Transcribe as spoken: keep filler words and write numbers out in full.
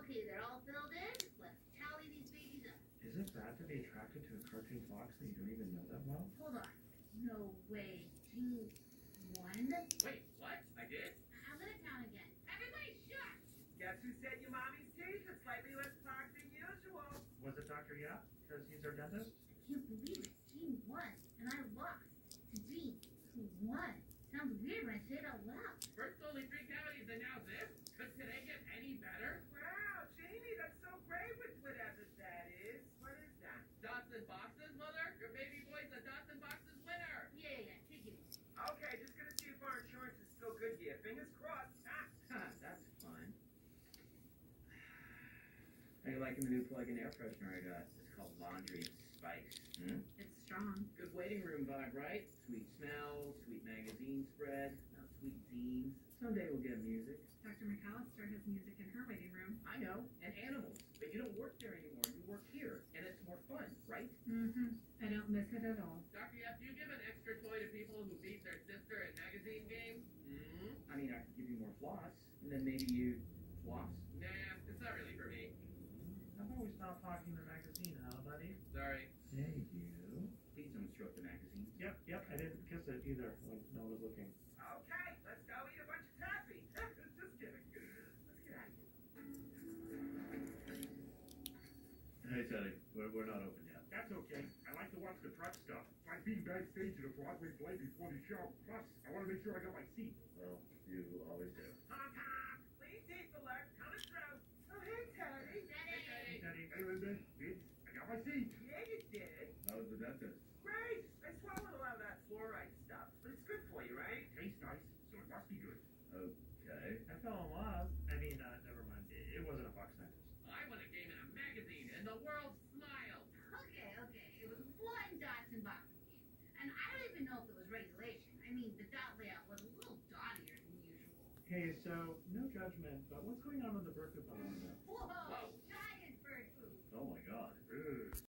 Okay, they're all filled in. Let's tally these babies up. Is it bad to be attracted to a cartoon fox that you don't even know that well? Hold on. No way. Gene one? Wait, what? I did? I'm gonna count again. Everybody shut! Guess who said your mommy's teeth are slightly less pocked than usual? Was it Doctor Yap? Because he's our dentist? I can't believe it. Gene won, and I lost to Gene, who won. Sounds weird when I say it out loud. First only three cavities and now this? Could today get any better? Wow, Jamie, that's so great with whatever that is. What is that? Dots and boxes, mother? Your baby boy's a dots and boxes winner. Yeah, yeah, yeah. Take it easy. Okay, just gonna see if our insurance is still good here. Fingers crossed. Ah, that's fun. How you liking the new plug-in air freshener I got? It's called Laundry Spice. Hmm? It's strong. Good waiting room vibe, right? Sweet smells, sweet magazine spread, now sweet zines. Someday we'll get music. Doctor McAllister has music in her waiting room. I know, and animals. But you don't work there anymore. You work here, and it's more fun, right? Mm-hmm. I don't miss it at all. Doctor Yap, do you give an extra toy to people who beat their sister in magazine games? Mm-hmm. I mean, I could give you more floss, and then maybe you floss. Nah, it's not really for me. How about we stop talking the magazine, huh, buddy? Sorry. Hey, you. Please don't stroke the magazine. Yep, yep, I didn't kiss it either when no one was looking. Okay, let's go eat a bunch of taffy. Just kidding. Let's get out of here. Hey, Teddy, we're, we're not open yet. That's okay. I like to watch the truck stuff. Like being backstage at a Broadway play before the show. Plus, I want to make sure I got my seat. Well, you always do. Honk, honk. Please taste the lurk. Coming through. Oh, hey, Teddy. Teddy. Hey, Teddy, hey, Linda. Vince, I got my seat. Yeah, you did. How was the dentist? Great. I swallowed a lot of that fluoride stuff. But it's good for you, right? Tastes nice, so it must be good. Okay. I fell in love. I mean, uh, never mind. It, it wasn't a fox dentist. I won a game in a magazine, and the world smiled. Okay, okay. It was one dots and boxes game. And I don't even know if it was regulation. I mean, the dot layout was a little dottier than usual. Hey, so, no judgment, but what's going on in the Berkut Balloon? Whoa! Whoa. Giant bird food. Oh my god. Ugh.